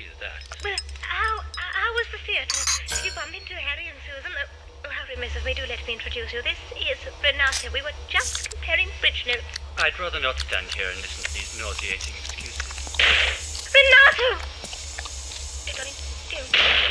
is that? Well, how was the theatre? Did you bump into Harry and Susan? Oh, how remiss of me. Do let me introduce you. This is Renata. We were just comparing bridge notes. I'd rather not stand here and listen to these nauseating excuses. Renato! Hey, darling, don't.